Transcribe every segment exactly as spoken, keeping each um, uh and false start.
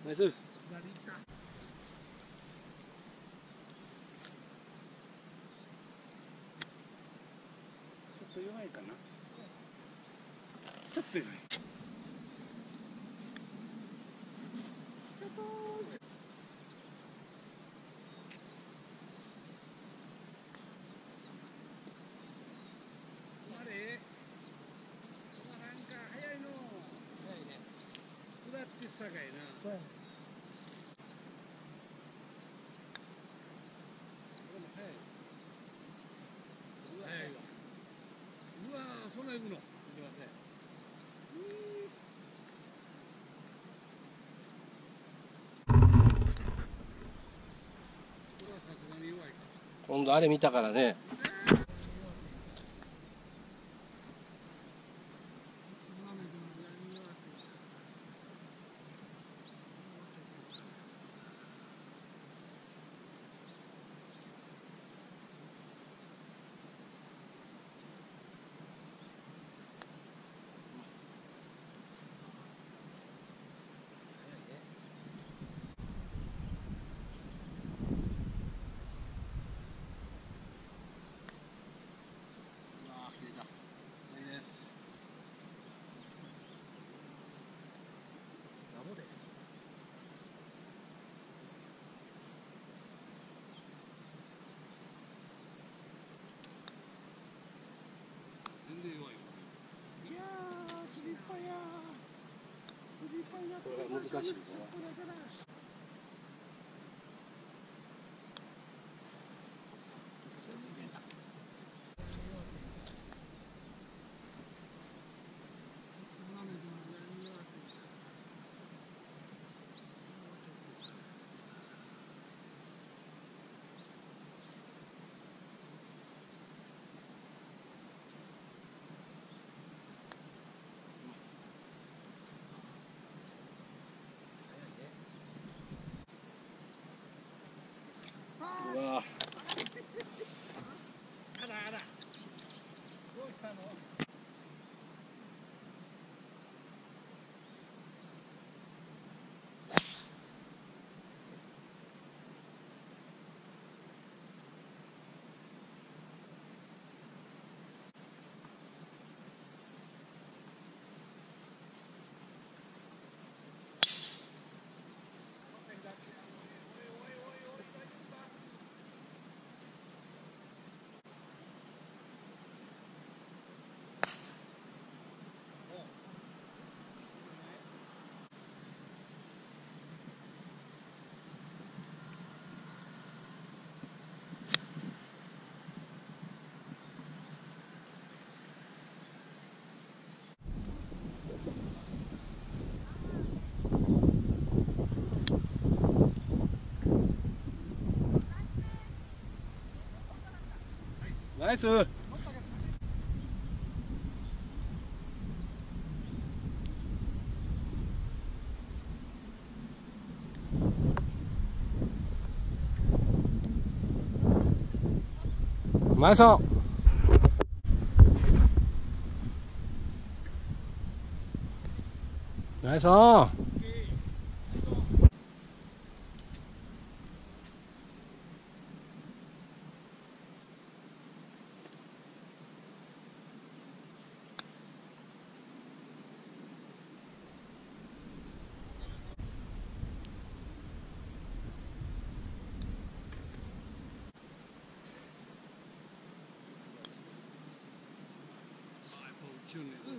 ナイス。 ちょっと弱いかな。ちょっと弱い。あれ。なんか早いの。早いね。下ってさかいな。そうやね。でも早い。早いわ。うわー、そんな行くの。行きますね。 今度あれ見たからね。 いやー、スリッパやー。スリッパや。 これが難しいね。うわ。 あらあら。どうしたの？ ナイス。前さん。ナイスオン。 思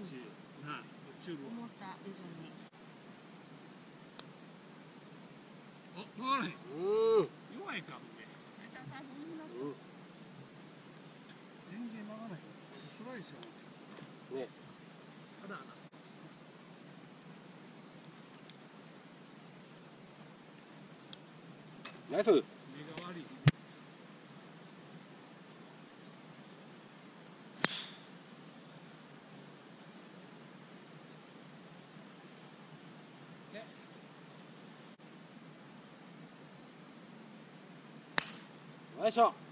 った以上に。 あ、曲がらへん。うん。 弱いか。全然曲がらへん。スライスやね。 あらあら。 ナイス。 目が悪い。 よいしょ。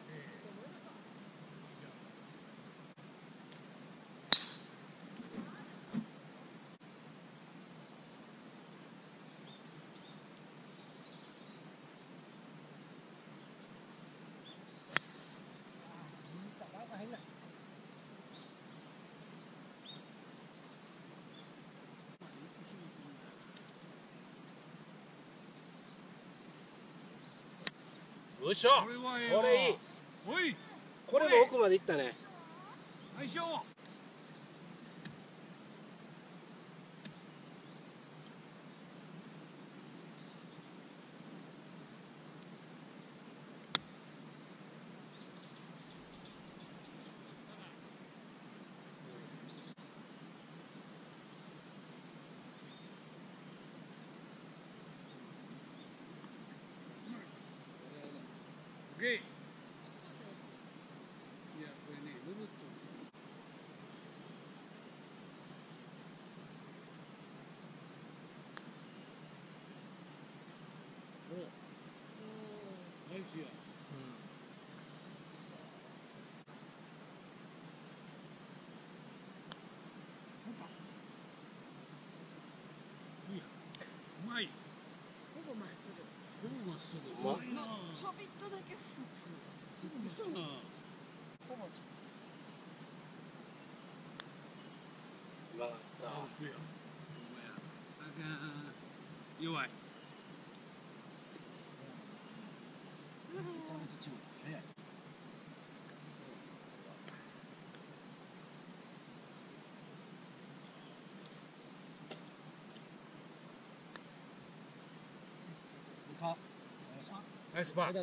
よいしょ。 これはええわ。 これいい。 おい、 これも奥まで行ったね。 相性。オッケー。いや、これね、ロボット。ナイスや。うまい。 ほぼまっすぐ。 ほぼまっすぐ。 うまっうまいな。 ちょびっとだけフック。 びっくりしたな。 ほぼ直まあ、 あ、そうや。ほんまや。あかん。弱い。早い。ナイスパー。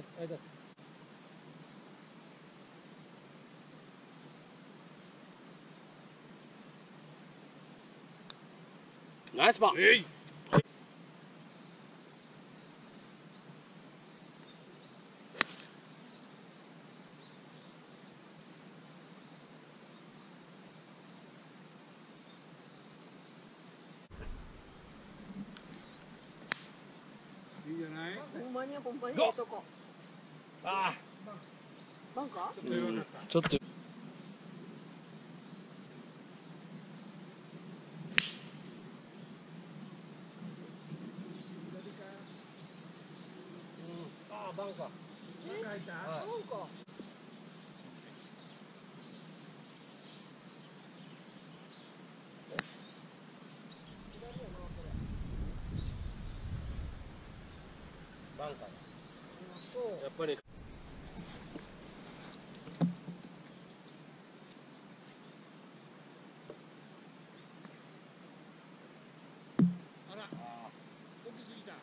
ナイスパー。 えい。いいんじゃない。 ほんまにほんまにええとこ。 あバンカー？ ちょっと弱かった。 ちょっと。ああ、バンカー。 え？ バンカーいた。 バンカー。 バンカー。 あ、そう。 やっぱり。 あら。大きすぎた。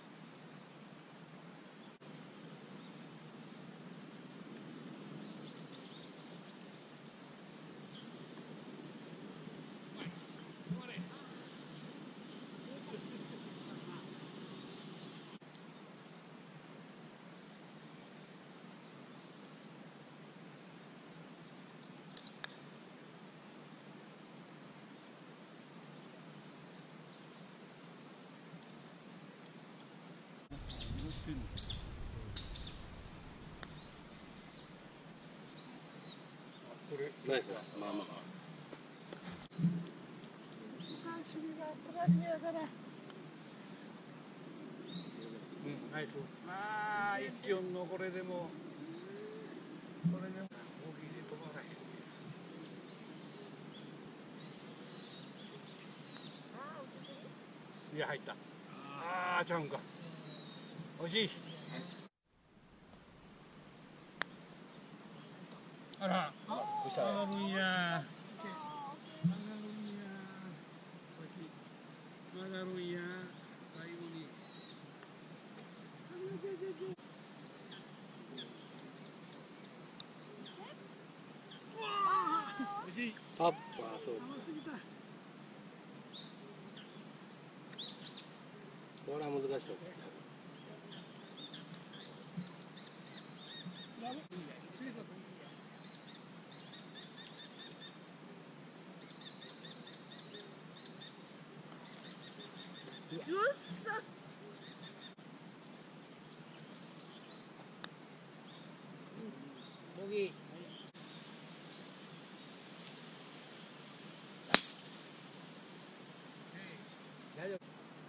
ナイスだ。まあまあ。 難しいがつらりやから。 うん、ナイス。まあ、一気音のこれでも。これでも。大喜利飛ばない。 ああ、打ちすぎ？ いや、入った。ああ、ちゃうんか。惜しい。あら。 どうしたらいい？ 上がるんや。上がるんや。曲がるんや。最後に。惜しい。 タッパー、そう。 甘すぎた。 これは難しい。 よっさ。 ボギー。大丈夫。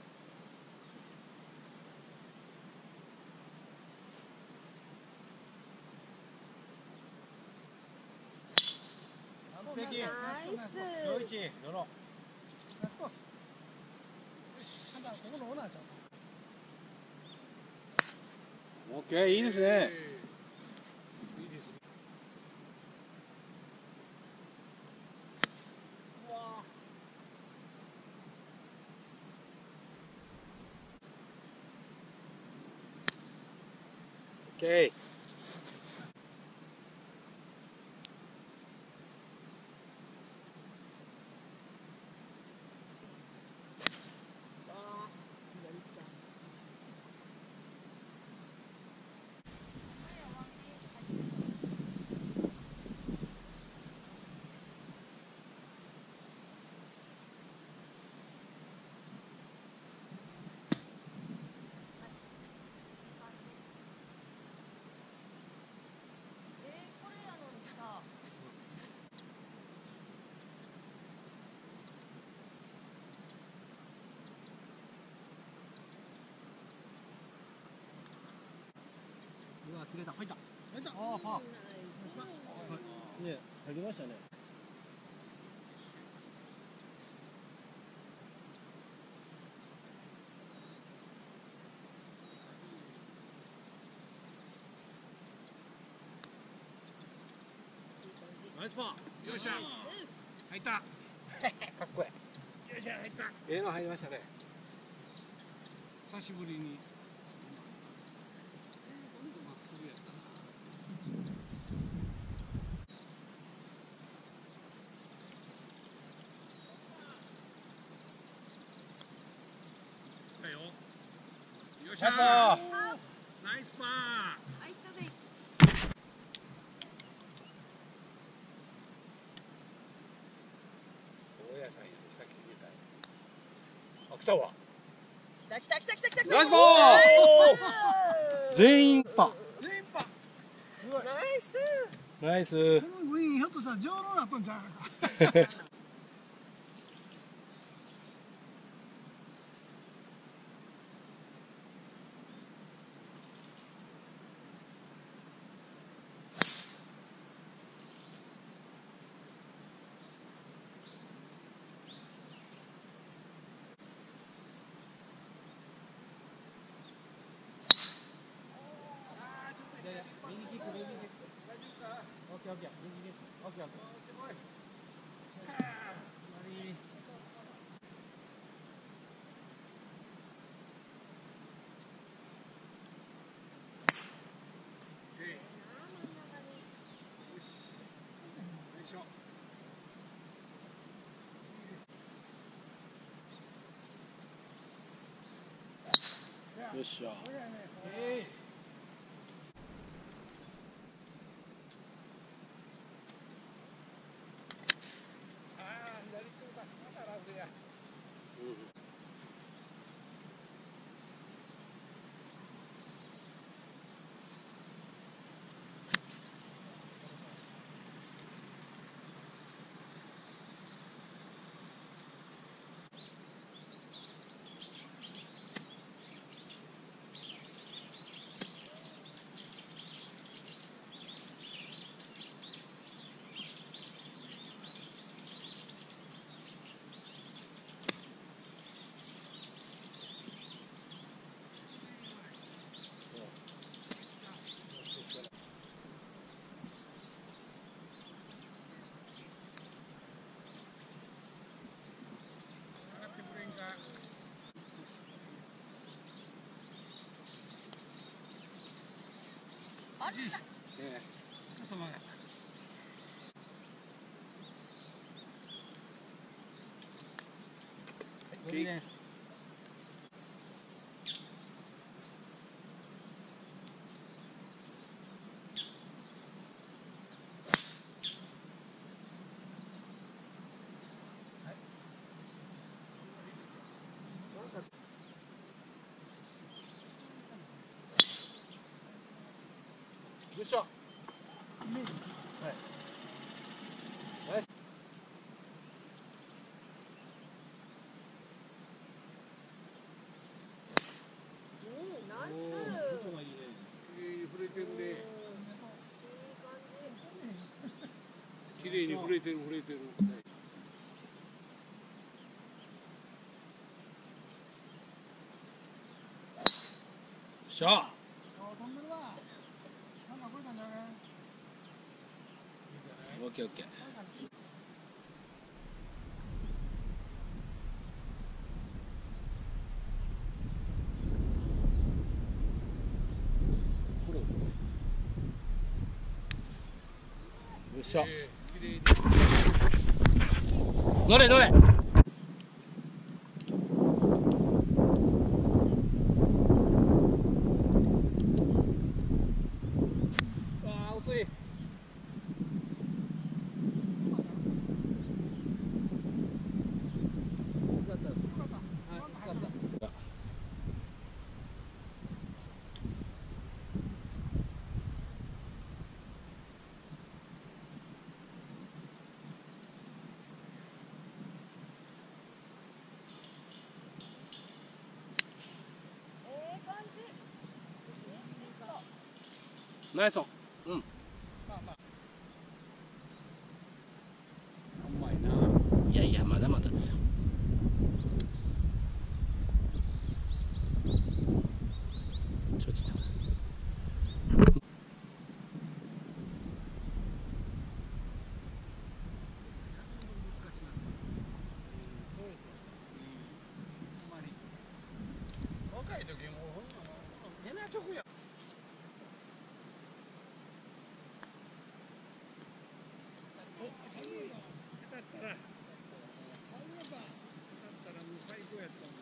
完璧。 ナイス。 よいち、ドロー。オッケー、いいですね。 ケー。うわ、切れた、入った。入った。ああ、パー。ね、入りましたね。ナイスパー。よっしゃ。入った。かっこいい。よっしゃ、入った。ええの入りましたね。 久しぶりに。まっすぐやったな。来たよ。よっしゃ。ナイスパー。 入ったで。 大家さんより先に出たい。あ、来たわ。 来た来た来た来た来た来た。 ナイスパー。全員パ。 連覇。 ナイス。 ナイス。 このグリーンひょっとしたら上路だったんじゃないか。 右キック、右キック。オッケーオッケー。右キック。オッケーオッケー。よっしゃ。えーあれ。 ちょっと曲がった。 いいです。よっしゃ。はい。ナイス。 うん、ナイおお、 ス。 音がいいね。 綺麗に触れてるね。 い綺麗に触れてる触れてる。 しゃあ。オッケーオッケー。これ。 しょ。 乗れ乗れ。ああ、遅い。ナイスオン。うん。まあまあ。 うまいな。 いやいや、まだまだですよ。ちょっと。 若い時も変な直や。当たったら、当たったらもう最高やったもん。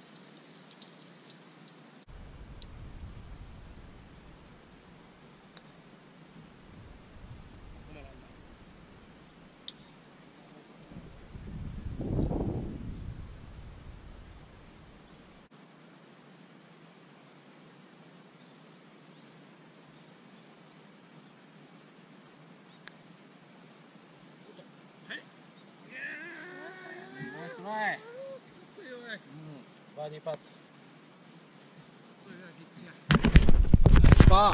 はい。 バーディーパット。 ナイスパー。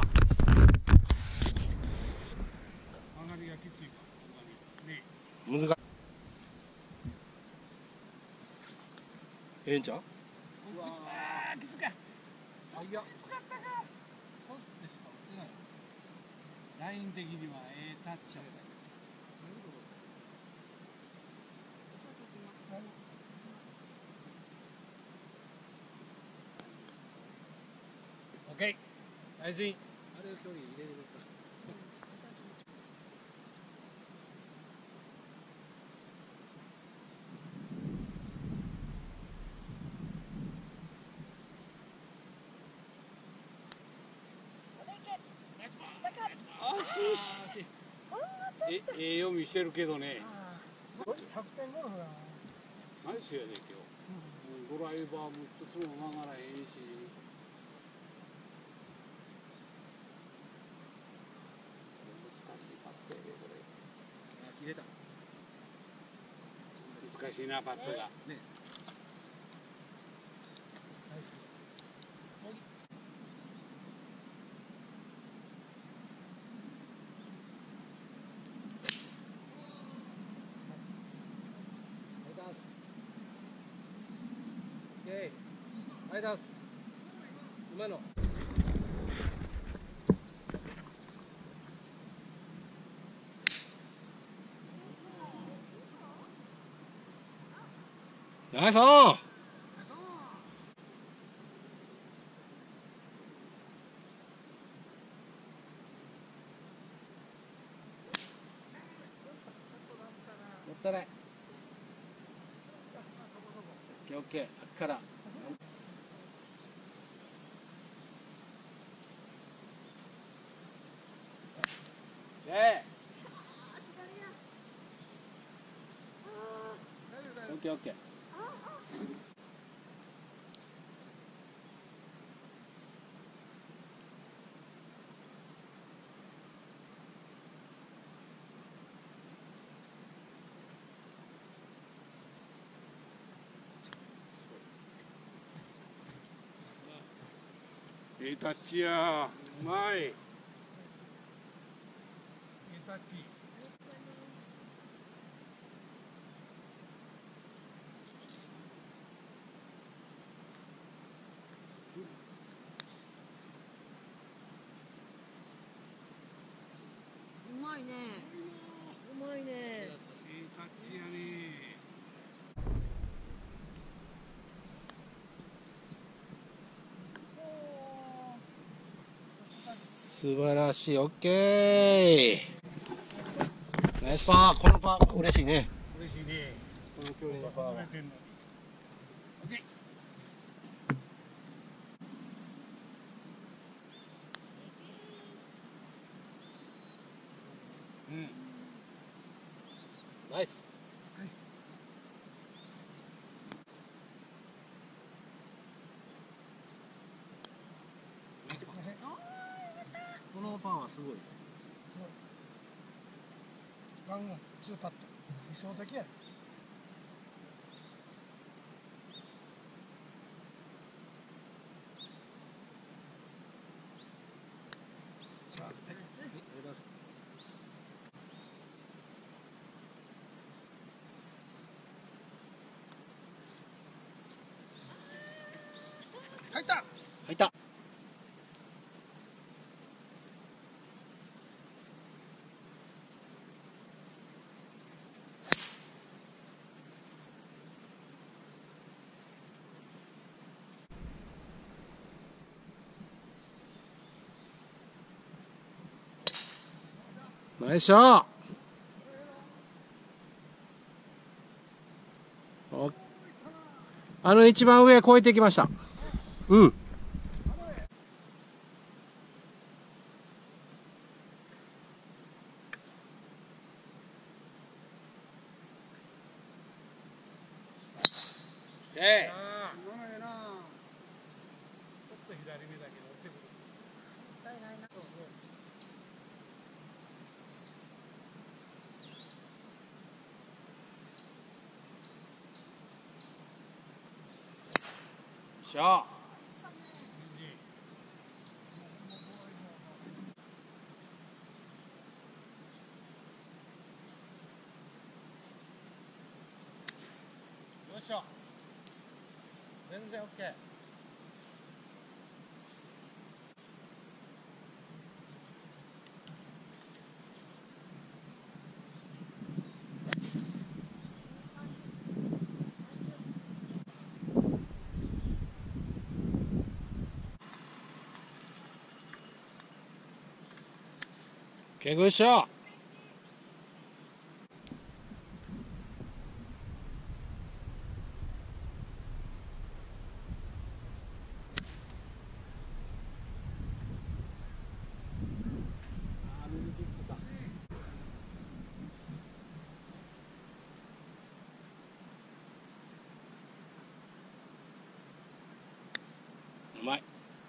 上がりがきついか。ね。 難しい。ええんちゃう？ うわあ、きつか。あ、いや。きつかったか。そうでしか打ってない。ライン的にはええタッチやった。オッケー。ナイスイン。 あれを距離入れれるか。 惜しい。え、ええ読みしてるけどね。 ひゃくてんゴルフだな。 ナイスやで今日。うん、ドライバーも一つも曲がらへんし。難しいパットやでこれ。 あ、切れた。 難しいなパットが。 ね。はい、出す。今の。ナイスオン。もったいない。オッケーオッケー。あっから。 ええ。 オッケーオッケー。 ええタッチや。うまい。ええタッチ。 うまいね。うまいね。 ええタッチやね。 素晴らしい。オッケー。 ナイスパー。このパー嬉しいね。 嬉しいね。 この距離のパーは。 外れてんのに。オッケー。うん。 ナイス。このパーはすごい。 ワンツーパット理想的やね。さあ、はい、 入った。 入った。ナイスショー。あの一番上越えてきました。うん。ええ。 今のええな。ちょっと左目だけど落ちてくる。もったいないな。 しゃあ。 よっしゃ。全然オッケー。 ケグショー。うまい。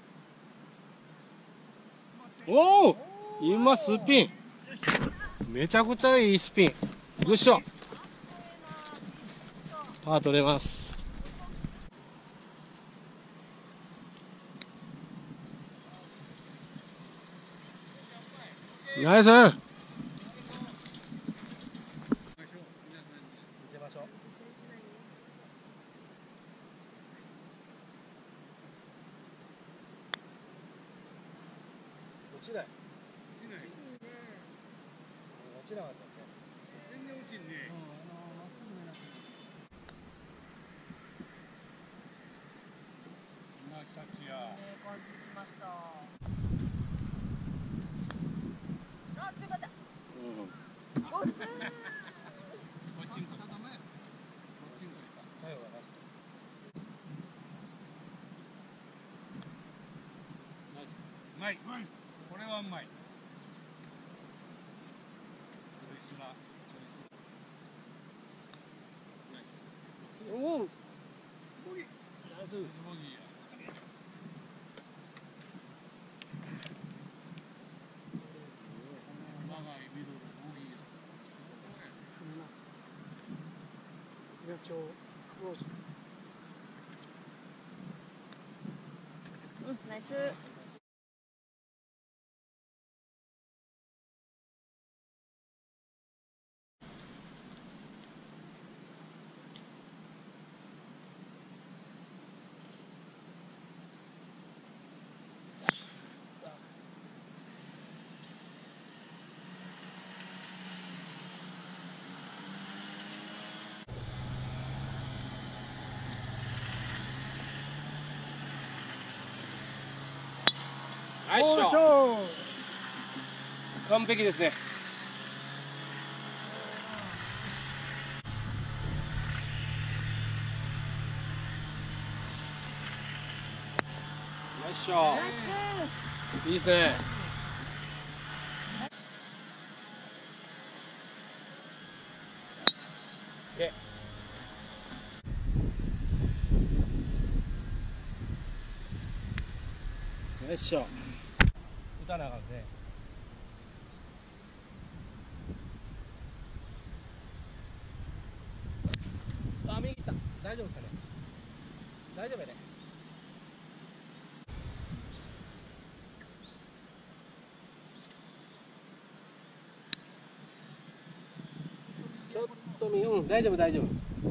おお、今スピン。めちゃくちゃいいスピン。グッショ。パー取れます。ナイス。 落ちない。落ちない。落ちなかったね。全然落ちんね。うん、あのまっすぐ目なくて。ナイスタッチや。ね、感じきました。あ、強かった。うん。おっすー。こっちんこ。こっちんこか。最後はな。ナイス。うまい。これはうまい。 おお。ボギー。ナイス。ボギーや。 長いミドルボギー。 野鳥ローズ。 うん、ナイス。 ナイスショー。完璧ですね。 しょ。いいですね。よいしょ。打たなあかんね。あ、右行った。大丈夫ですかね。大丈夫やね。ちょっと右、うん、大丈夫大丈夫。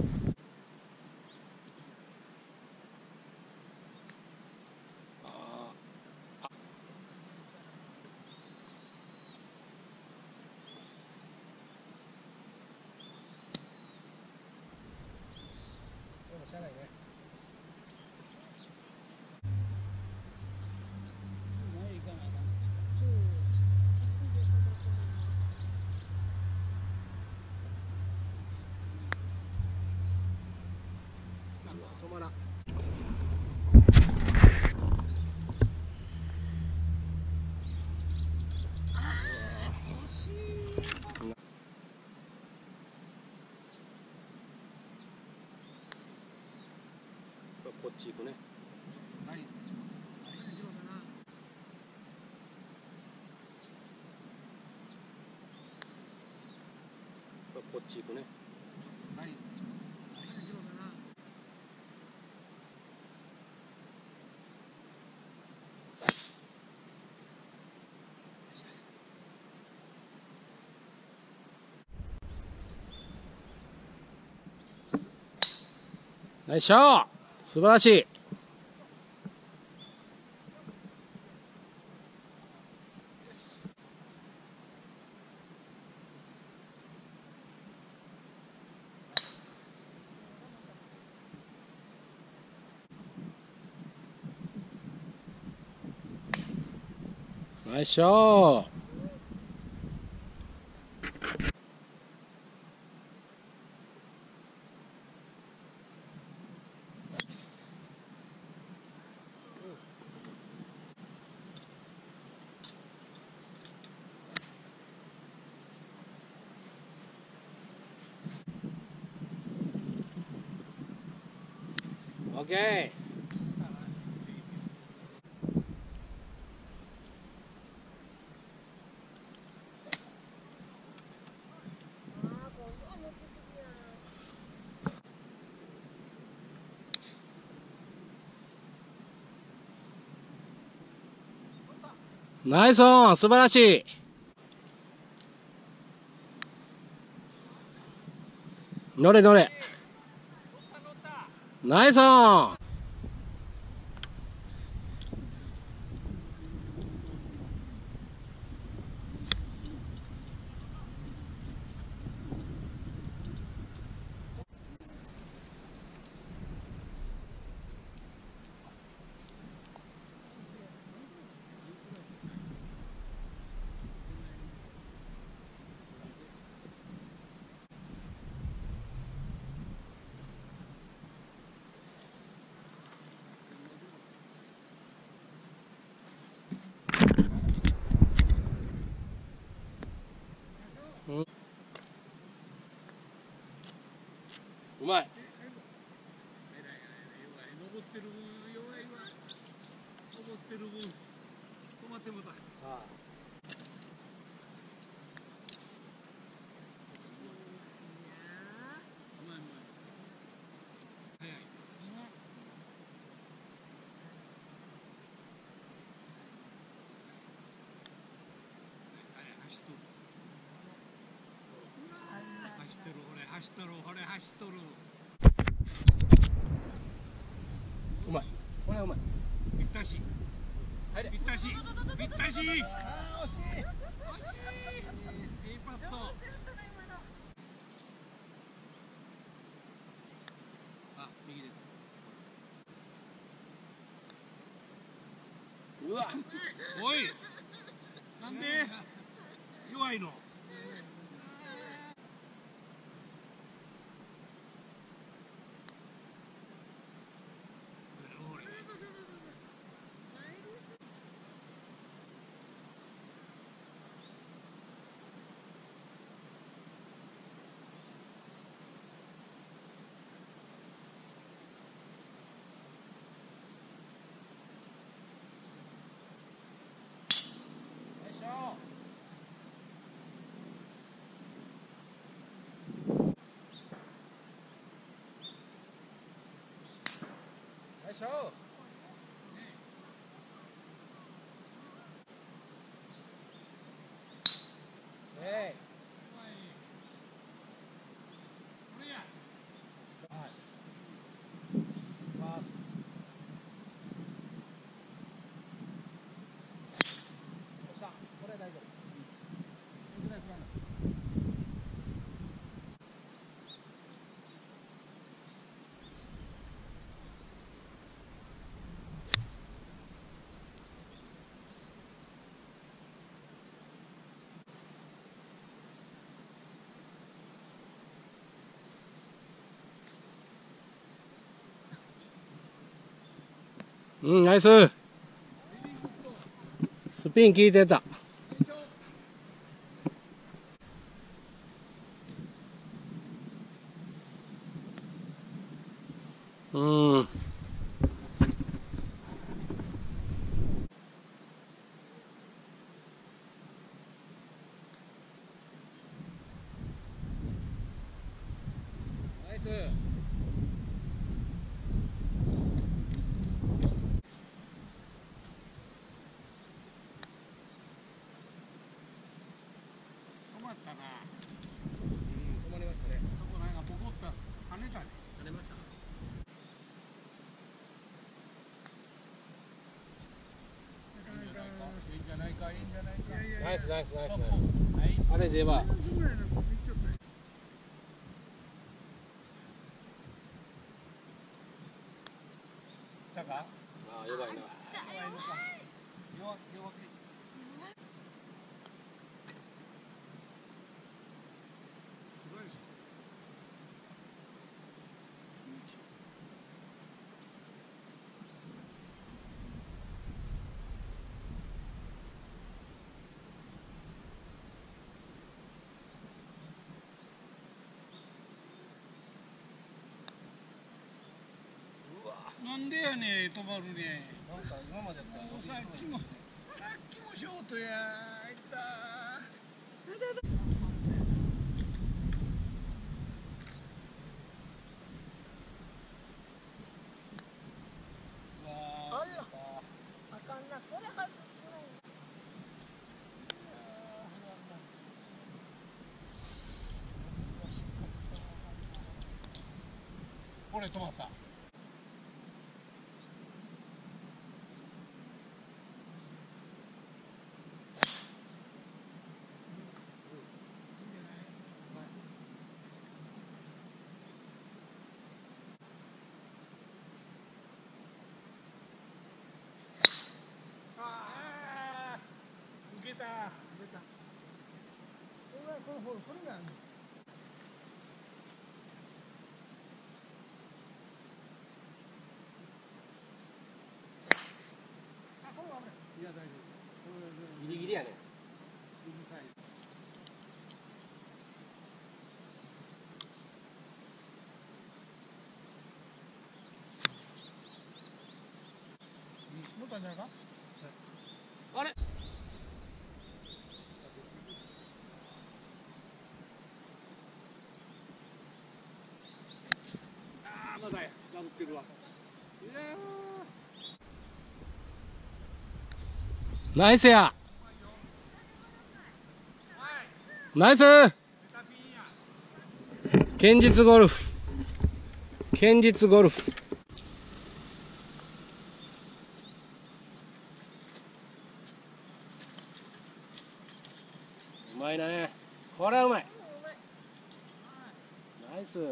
しゃあないね。止まらん。こっち行くね。 はい。 こっち行くね。 はい。 よいしょ。素晴らしい。よいしょ。オッケー。ナイスオン、素晴らしい。乗れ乗れ。ナイスオン。うまい。 登ってる分弱いわ。登ってる分止まってもた。 ああ。 うまいうまい。早い。走っとる。走ってる、ほれ走っとる、ほれ走っとる。 うまい。これはうまい。 ぴったし。 入れ。 ぴったし。ぴったし。惜しい。惜しい。いいパット。あ、右出た。 うわ。 おい。なんで。弱いの。 しょう。えい。はい。ます。これ大丈夫。 うん、ナイス。スピン効いてた。うん。 ナイス。止まったな。 うん、止まりましたね。 そこなんかボコッと跳ねたね。 跳ねました。 いいんじゃないか、いいんじゃないか。 ナイスナイスナイスナイス。 はい。 あれでは。 たか。 ああ、弱いな。 弱弱気。なんでやねん、止まるね。 なんか今までやったらさっきも、さっきもショートや。いった。 あら、あかんな、それ外すない。 これ止まった。抜けた。 このほらこれがあるの。あ、これは危ない。いや大丈夫。 ギリギリやね。 右サイド。持ったんじゃないか。 あれ。ああ、まだや。ダブってるわ。いやナイスや。ナイス。堅実ゴルフ。堅実ゴルフ。うまいね。これはうまい。ナイス。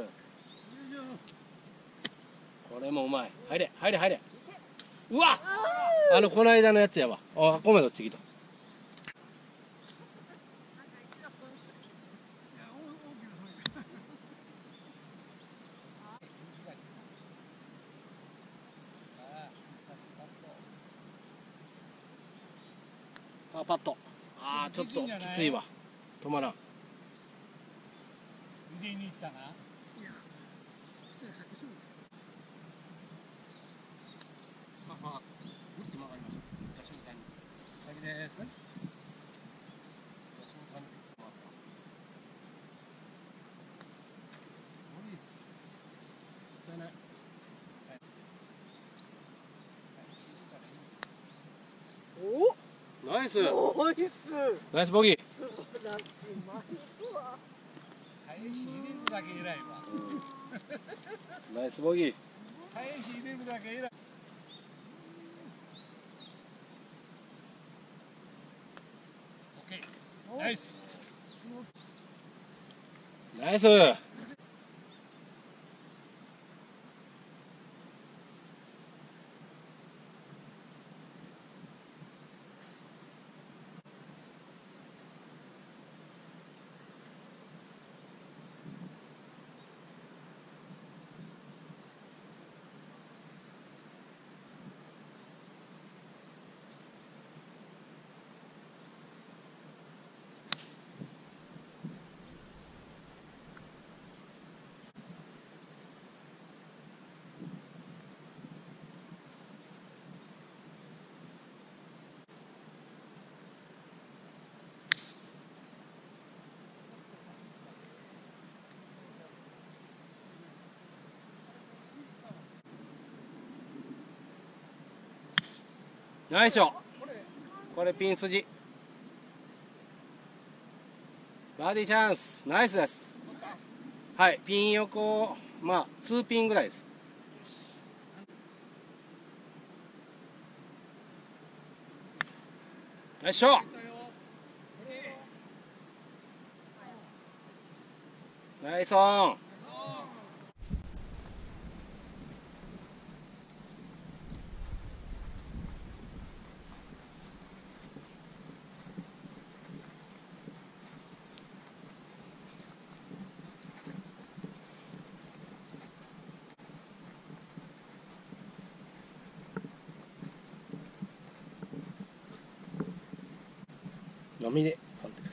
これもうまい。入れ、入れ、入れ。うわ。あの、この間のやつやわ。あ、米どっちぎと。パーパット。ああ、ちょっときついわ。止まらん。 腕に行ったな。 まあまあ、打って曲がりました。打った瞬間に。先です。打った瞬間に曲がった。無理。だね。はい。 ナイス。 ナイス。 ナイスボギー。 素晴らしい。マジか。 返し入れるだけ偉いわ。 ナイスボギー。 返し入れるだけ偉い。オッケー。ナイス。 ナイス。ナイスショット。これピン筋。バーディーチャンス。ナイスです。はい、ピン横、まあにピンぐらいです。ナイスショット。ナイスオン。波で感じる。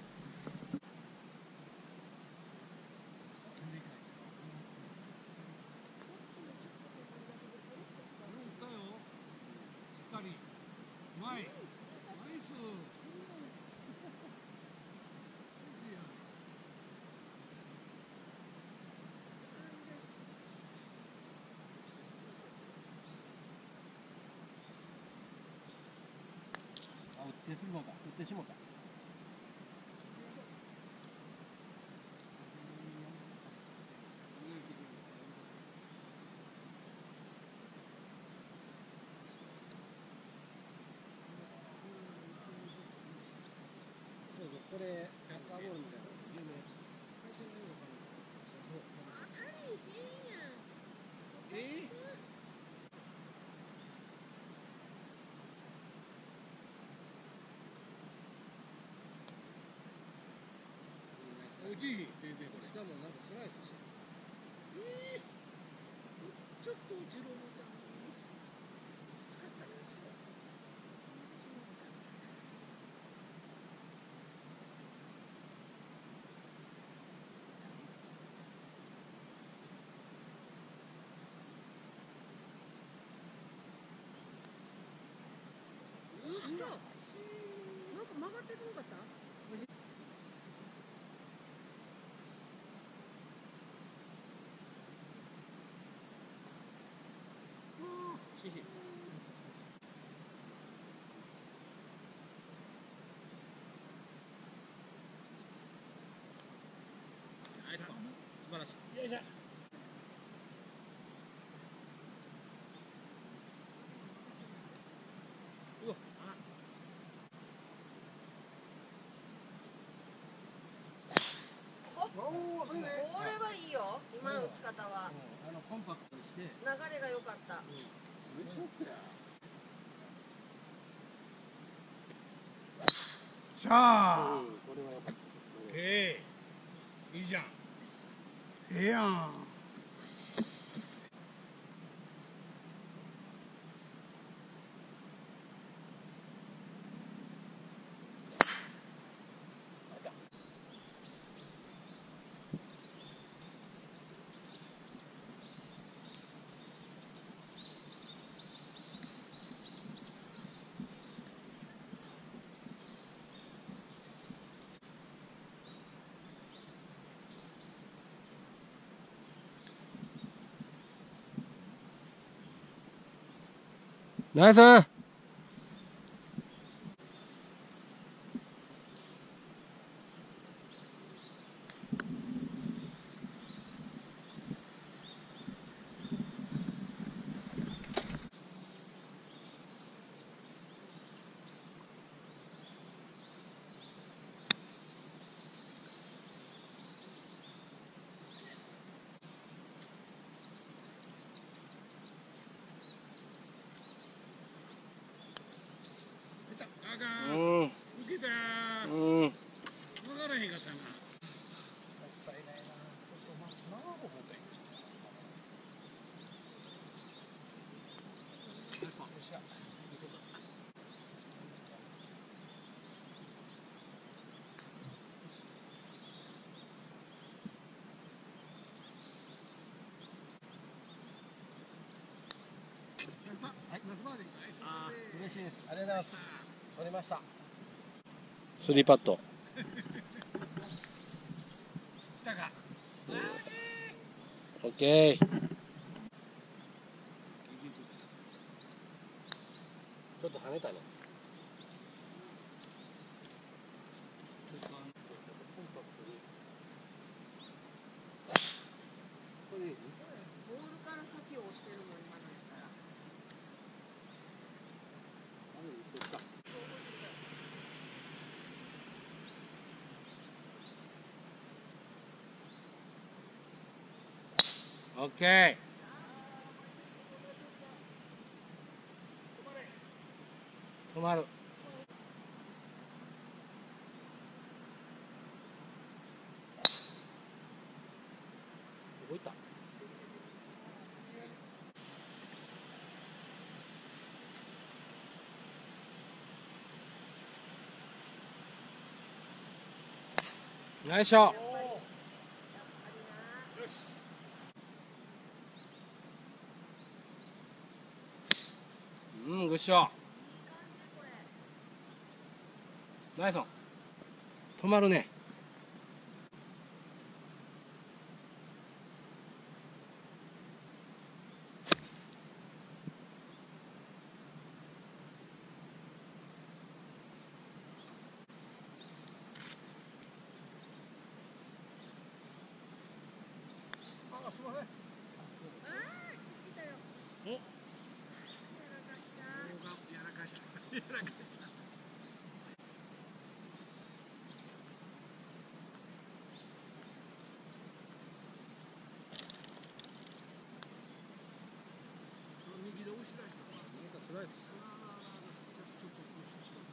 打ってしもうた。打ってしもうた。 これサッカーボールみたいな有名。 えー、落ちひん全然これ。 しかもなんかスライスしてる。えー、ちょっと落ちる思ったのにきつかったね。なんか曲がってこなかった？ 素晴らしい。よいしょ。うわ、あ。 おお、そうね。 これはいいよ。今の打ち方は。 あのコンパクトにして。 流れが良かった。 しゃあ。 これは良かった。 ええ、いいじゃん。 ええやん。 ナイス。 あかん。 うん受けたー。 うん分からへんかったな。 もったいないな。ちょっとま長く持て。よっしゃ。 はい、ナイスバーディー。ナイスバーディー。 嬉しいです。ありがとうございます。取りました。 スリーパット来たか。 オッケー。 ちょっと跳ねたね。これいい？ ボールから先を押してるもん今のやったら。 オッケー。止まる。 動いた。 ナイスショット。うん、グッショ。ナイスオン。止まるね。 あ、すみません。 あー、気づいたよ。 お、 やらかした。 やらかした。やらかした。右で押し出した。 見えたスライス。 ちょっと押しした。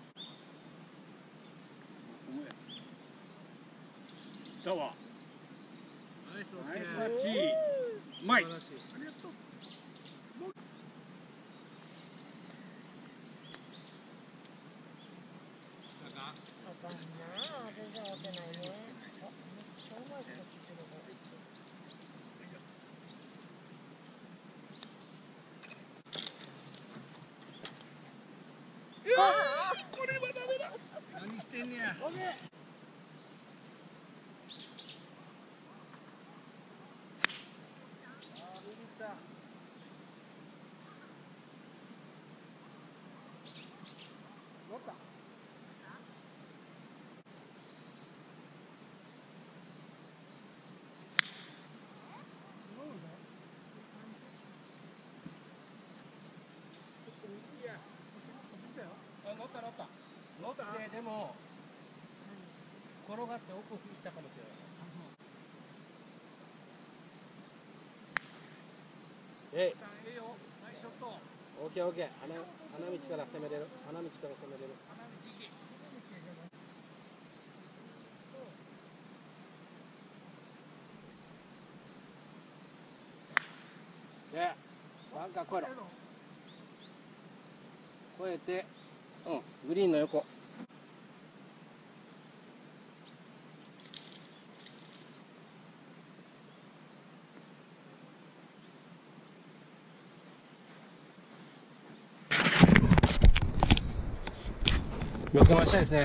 お前。来たわ。ナイスオッケー。ナイスタッチ。うまい。ありがとう。 あかんな。全然押せないね。あ、めっちゃうまいことしてる。 これはダメだ。何してんねや。 オッケー。乗った。乗った乗った乗ってでも転がって奥行ったかもしれない。えい、 ええよ。ナイスショット。 オッケーオッケー。花花道から攻めれる。花道から攻めれる。 花道行け。 で、バンカー越えろ。越えて、うん、グリーンの横。よけましたですね。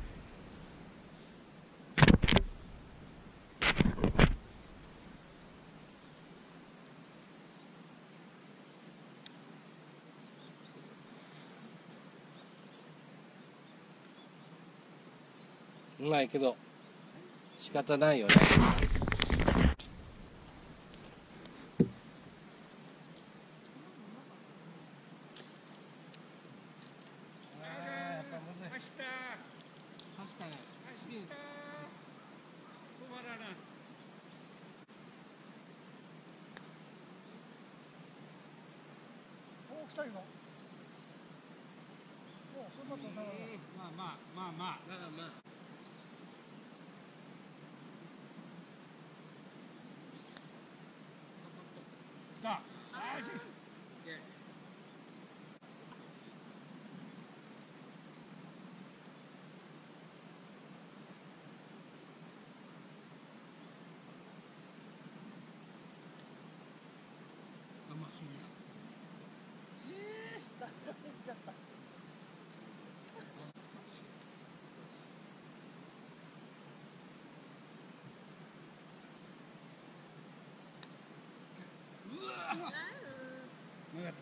うまいけど仕方ないよね。 走った。 確かに。 走った。止まらな。 お、来た今。お、 まあまあまあまあまあまあ。来た。あーし。甘すぎや。ええ。 行っちゃった。 うわ。なかった。うん、これね、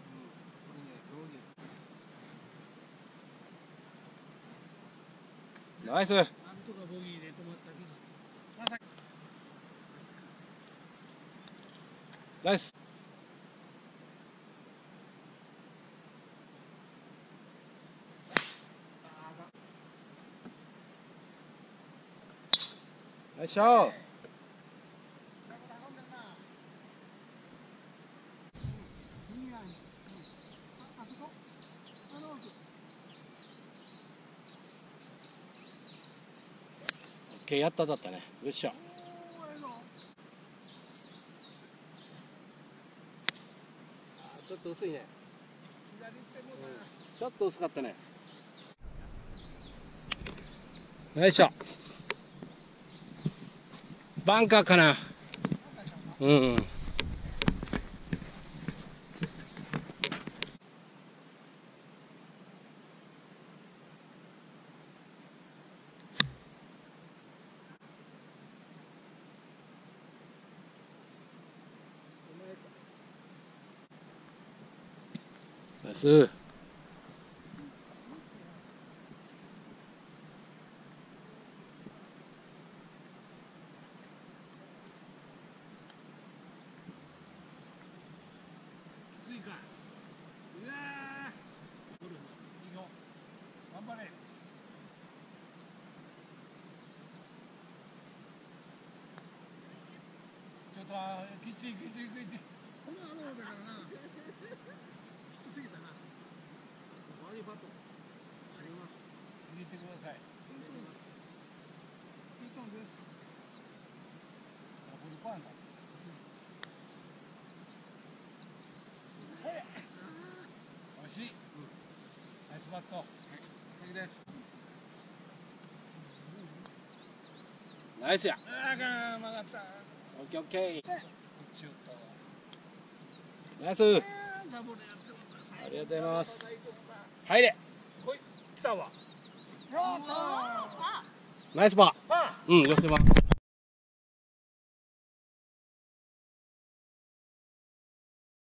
どうナイス。 なんとかボギーで止まったけど。まさか。 ナイス。よいしょ。オッケー、やっと当たったね。よっしゃ。ちょっと薄いね。ちょっと薄かったね。よいしょ。バンカーかな。うん、うん。ナイス。 頑張れ。ちょっときついきついきつい。この穴だからな。きつすぎたな。バーディーパット。あります。入れてください。いいと思います。いいと思います。あ、これパンだ。惜しい。ナイスバット。はい、先です。 ナイスや。 ああ、曲がった。 オッケーオッケー。 ちょっと。 ナイス。 ダブルやってます。 ありがとうございます。入れ。 こい、来たわ。 ナイスパー。うん、寄せます。